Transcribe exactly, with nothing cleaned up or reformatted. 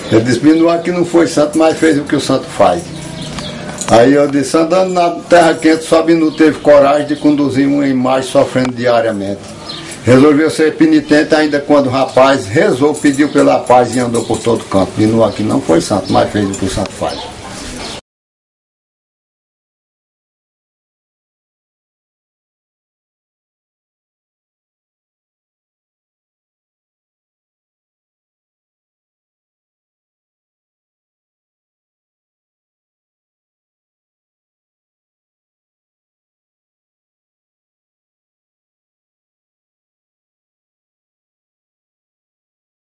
Ele disse, Minuá que não foi santo, mas fez o que o santo faz. Aí eu disse, andando na terra quente, só Binu teve coragem de conduzir uma imagem sofrendo diariamente. Resolveu ser penitente ainda quando o rapaz rezou, pediu pela paz e andou por todo canto. Binu aqui não foi santo, mas fez o que o santo faz.